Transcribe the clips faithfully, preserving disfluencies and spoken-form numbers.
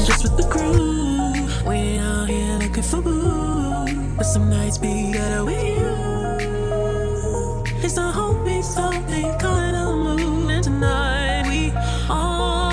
just with the crew. We ain't out here looking for boo, but some nights be better with you. It's a whole big something kind of mood, and tonight we are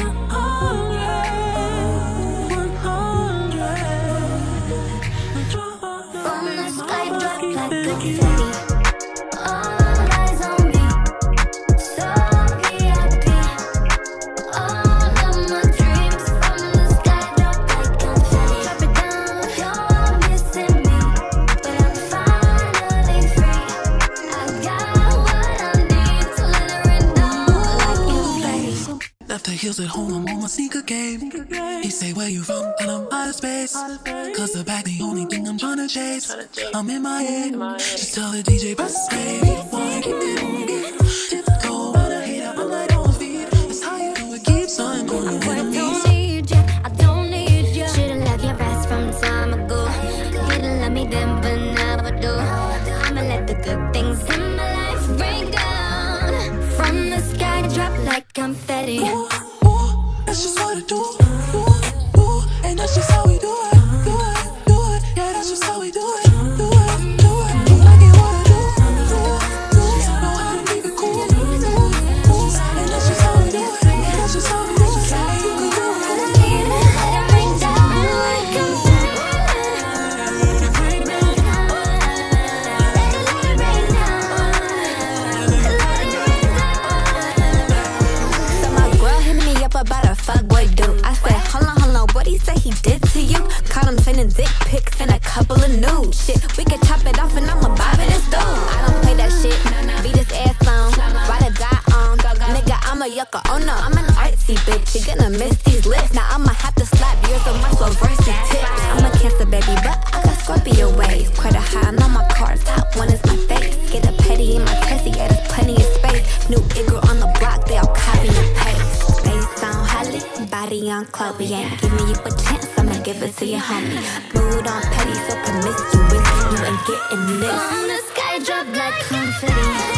hundred, one hundred. From the sky drop like confetti. All eyes on me, so V I P. All of my dreams from the sky drop like confetti. Drop it down, you're missing me, but I'm finally free. I got what I need to let it rain down like confetti. Left the heels at home, I'm on my sneaker game. He say, where you from? And I'm out of space. Cause the bag the only thing I'm tryna chase. I'm in my head. Just tell the D J, press play. Wanna keep it on me. Go around a hater, I'm like on feet. That's how you do it, keeps on going. I don't need you, I don't need you. Should've left your ass from time ago. You didn't love me then, but now I do. I'ma let the good things in my life rain down. From the sky drop like confetti. Ooh, ooh, that's just what I do. Ooh, ooh, and that's just how we do it. Do it, do it, yeah, that's just how we do it. Do it, do it, I get what I do. Do it, do it, know how to keep it cool. Ooh, ooh, and that's just how we do it. That's just how we do it. You can do it. Let it rain down like confetti. Let it rain down. Let it rain down. So my girl hit me up about a fuckboy dude. I said, hold on, hold on, what he say he did to you? Caught him sending dick pics and a couple of nudes. Shit, we can chop it off and I'ma bob it this dude. I don't play that shit, beat his ass on, ride or die on. Nigga, I'm a yucca, oh no, I'm an artsy bitch. You're gonna miss these lips. Now I'ma have to slap yours on my reverse tips. I'm a Cancer baby, but I got Scorpio waves. Quite a high, I'm on my cars, top one is my face. Get a petty in my Tessie, yeah, there's plenty of space. New Igor on the block, they all copy and paste. Face on Halle, body on Chloe. Ain't giving you a chance, I'ma give it to your homie. Mood on petty, so promiscuous, you ain't getting this. On the sky drop like confetti.